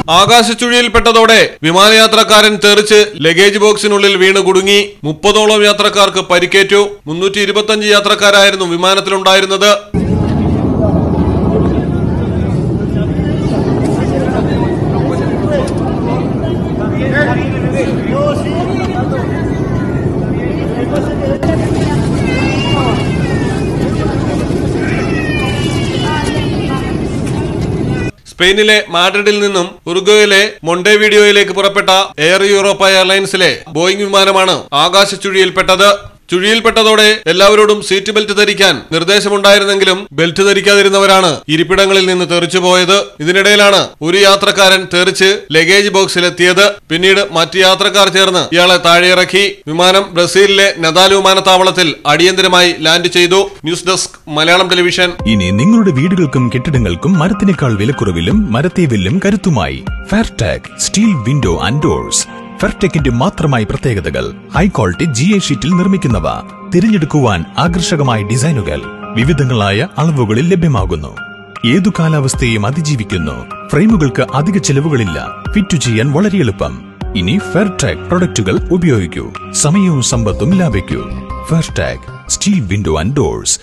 ആകാശച്ചുഴിയിൽപ്പെട്ടതോടെ വിമാനയാത്രക്കാരൻ തെറിച്ച് ലഗേജ് ബോക്സിനുള്ളിൽ വീണ് കുടുങ്ങി. 30ഓളം യാത്രക്കാർക്ക് പരിക്കേറ്റു. 325 യാത്രക്കാരായിരുന്നു വിമാനത്തിലുണ്ടായിരുന്നത്. സ്പെയിനിലെ മാഡ്രിഡിൽ നിന്നും ഉറുഗ്വേയിലെ മൊണ്ടെവീഡിയോയിലേക്ക് പുറപ്പെട്ട എയർ യൂറോപ്പ എയർലൈൻസിലെ ബോയിംഗ് വിമാനമാണ് ആകാശച്ചുഴിയിൽപ്പെട്ടത്. ചുഴിയിൽപ്പെട്ടതോടെ എല്ലാവരോടും സീറ്റ് ബെൽറ്റ് ധരിക്കാൻ നിർദ്ദേശമുണ്ടായിരുന്നെങ്കിലും ബെൽറ്റ് ധരിക്കാതിരുന്നവരാണ് ഇരിപ്പിടങ്ങളിൽ നിന്ന് തെറിച്ചുപോയത്. ഇതിനിടയിലാണ് ഒരു യാത്രക്കാരൻ തെറിച്ച് ലഗേജ് ബോക്സിലെത്തിയത്. പിന്നീട് മറ്റു യാത്രക്കാർ ചേർന്ന് ഇയാളെ താഴെയിറക്കി. വിമാനം ബ്രസീലിലെ നദാൽ വിമാനത്താവളത്തിൽ അടിയന്തരമായി ലാൻഡ് ചെയ്തു. News desk Malayalam television. ഇനി നിങ്ങളുടെ വീടുകൾക്കും കെട്ടിടങ്ങൾക്കും മരത്തിനേക്കാൾ വിലക്കുറവിലും മരത്തേവിലും കരുത്തുമായി Fairtech steel window and doors. ഫെയർടെക്കിന്റെ മാത്രമായി പ്രത്യേകതകൾ. ഹൈ ക്വാളിറ്റി GA ഷീറ്റിൽ നിർമ്മിക്കുന്നവ. തിരഞ്ഞെടുക്കുവാൻ ആകർഷകമായ ഡിസൈനുകൾ വിവിധങ്ങളായ അളവുകളിൽ ലഭ്യമാകുന്നു. ഏതു കാലാവസ്ഥയും അതിജീവിക്കുന്നു. ഫ്രെയിമുകൾക്ക് അധിക ചെലവുകളില്ല. ഫിറ്റ് ചെയ്യാൻ വളരെ എളുപ്പം. ഇനി ഫെയർടെക് പ്രൊഡക്റ്റുകൾ ഉപയോഗിക്കൂ. സമയവും സമ്പത്തും ലാഭിക്കൂ. Fairtech steel window and doors.